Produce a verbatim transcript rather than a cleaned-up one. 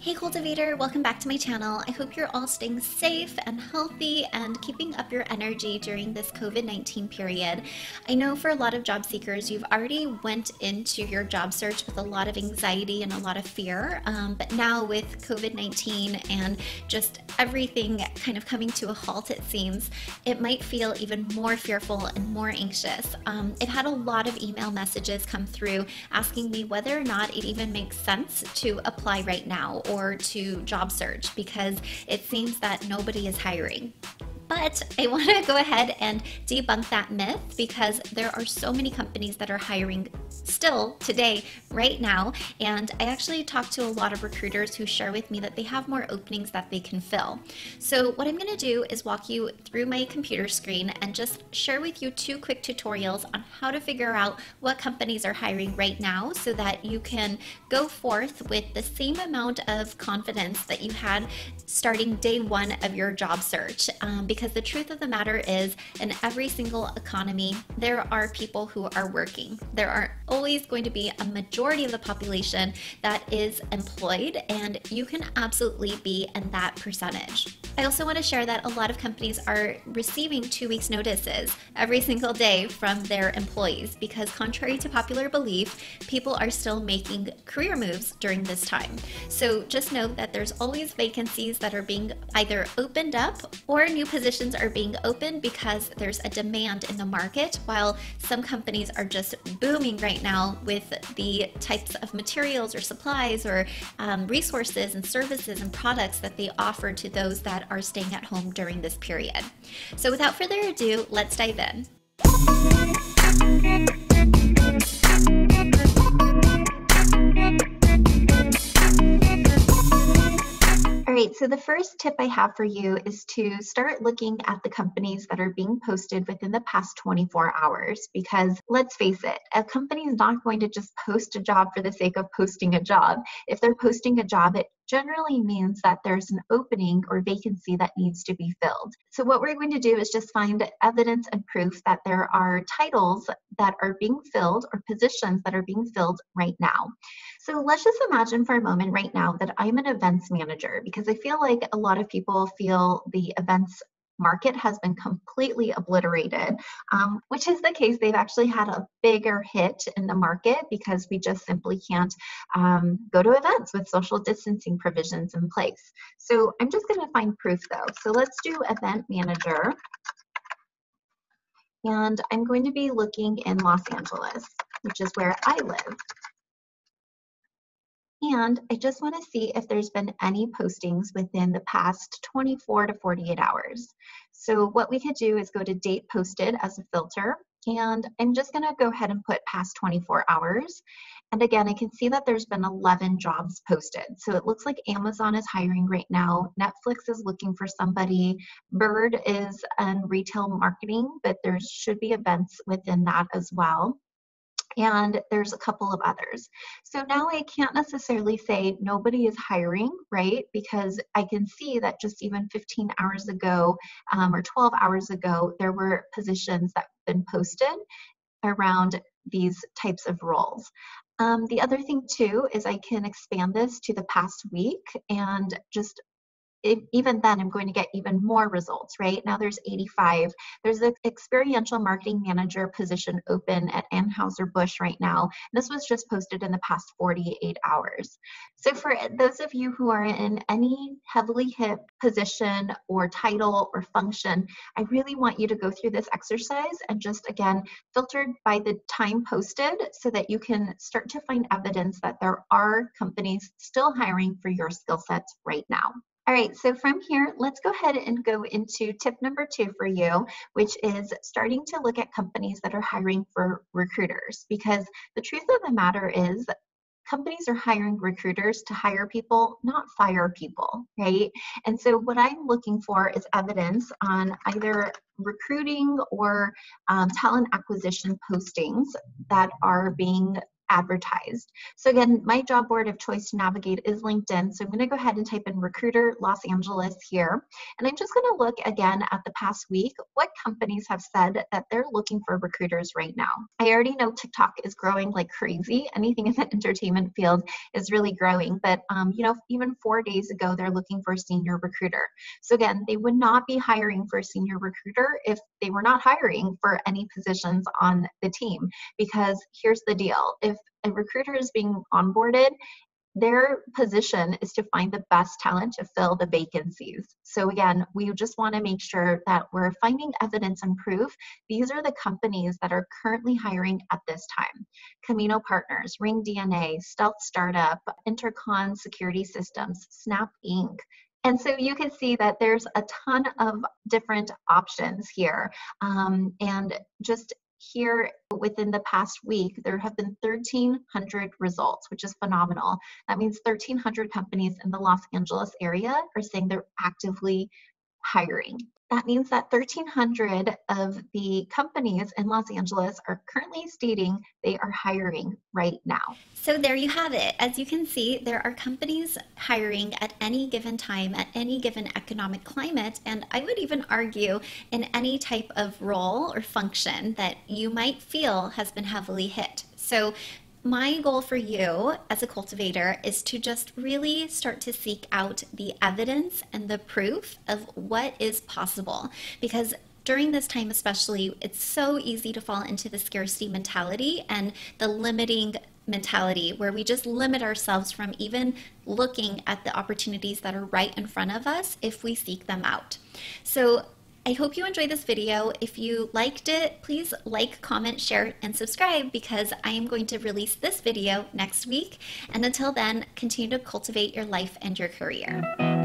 Hey Cultivator, welcome back to my channel. I hope you're all staying safe and healthy and keeping up your energy during this COVID nineteen period. I know for a lot of job seekers, you've already went into your job search with a lot of anxiety and a lot of fear, um, but now with COVID nineteen and just everything kind of coming to a halt, it seems, it might feel even more fearful and more anxious. Um, I've had a lot of email messages come through asking me whether or not it even makes sense to apply right now or to job search because it seems that nobody is hiring. But I want to go ahead and debunk that myth because there are so many companies that are hiring still today, right now. And I actually talked to a lot of recruiters who share with me that they have more openings that they can fill. So what I'm going to do is walk you through my computer screen and just share with you two quick tutorials on how to figure out what companies are hiring right now so that you can go forth with the same amount of confidence that you had starting day one of your job search. Um, because the truth of the matter is, in every single economy, there are people who are working. There are always going to be a majority of the population that is employed, and you can absolutely be in that percentage. I also want to share that a lot of companies are receiving two weeks notices every single day from their employees because, contrary to popular belief, people are still making career moves during this time. So just know that there's always vacancies that are being either opened up or new positions are being opened because there's a demand in the market, while some companies are just booming right now with the types of materials or supplies or um, resources and services and products that they offer to those that are staying at home during this period. So without further ado, let's dive in. Alright, so the first tip I have for you is to start looking at the companies that are being posted within the past twenty-four hours, because let's face it, a company is not going to just post a job for the sake of posting a job. If they're posting a job, it generally means that there's an opening or vacancy that needs to be filled. So what we're going to do is just find evidence and proof that there are titles that are being filled or positions that are being filled right now. So let's just imagine for a moment right now that I'm an events manager, because I feel like a lot of people feel the events market has been completely obliterated, um, which is the case. They've actually had a bigger hit in the market because we just simply can't um, go to events with social distancing provisions in place. So I'm just going to find proof though. So let's do event manager. And I'm going to be looking in Los Angeles, which is where I live. And I just want to see if there's been any postings within the past twenty-four to forty-eight hours. So what we could do is go to date posted as a filter, and I'm just going to go ahead and put past twenty-four hours. And again, I can see that there's been eleven jobs posted. So it looks like Amazon is hiring right now. Netflix is looking for somebody. Bird is in retail marketing, but there should be events within that as well. And there's a couple of others. So now I can't necessarily say nobody is hiring, right? Because I can see that just even fifteen hours ago um, or twelve hours ago, there were positions that have been posted around these types of roles. Um, the other thing too is I can expand this to the past week and just It, even then I'm going to get even more results, right? Now there's eighty-five. There's an experiential marketing manager position open at Anheuser-Busch right now. This was just posted in the past forty-eight hours. So for those of you who are in any heavily hit position or title or function, I really want you to go through this exercise and just, again, filtered by the time posted so that you can start to find evidence that there are companies still hiring for your skill sets right now. All right, so from here, let's go ahead and go into tip number two for you, which is starting to look at companies that are hiring for recruiters, because the truth of the matter is companies are hiring recruiters to hire people, not fire people, right? And so what I'm looking for is evidence on either recruiting or um, talent acquisition postings that are being advertised. So again, my job board of choice to navigate is LinkedIn. So I'm going to go ahead and type in recruiter Los Angeles here. And I'm just going to look again at the past week, what companies have said that they're looking for recruiters right now. I already know TikTok is growing like crazy. Anything in the entertainment field is really growing. But, um, you know, even four days ago, they're looking for a senior recruiter. So again, they would not be hiring for a senior recruiter if they were not hiring for any positions on the team. Because here's the deal. If a recruiter is being onboarded, their position is to find the best talent to fill the vacancies. So again, we just want to make sure that we're finding evidence and proof. These are the companies that are currently hiring at this time. Camino Partners, Ring D N A, Stealth Startup, Intercon Security Systems, Snap Incorporated. And so you can see that there's a ton of different options here. Um, and just here within the past week, there have been thirteen hundred results, which is phenomenal. That means thirteen hundred companies in the Los Angeles area are saying they're actively hiring. That means that thirteen hundred of the companies in Los Angeles are currently stating they are hiring right now. So there you have it. As you can see, there are companies hiring at any given time, at any given economic climate, and I would even argue in any type of role or function that you might feel has been heavily hit. So my goal for you as a cultivator is to just really start to seek out the evidence and the proof of what is possible, because during this time especially, it's so easy to fall into the scarcity mentality and the limiting mentality where we just limit ourselves from even looking at the opportunities that are right in front of us if we seek them out. So I hope you enjoyed this video. If you liked it, please like, comment, share, and subscribe, because I am going to release this video next week. And until then, continue to cultivate your life and your career.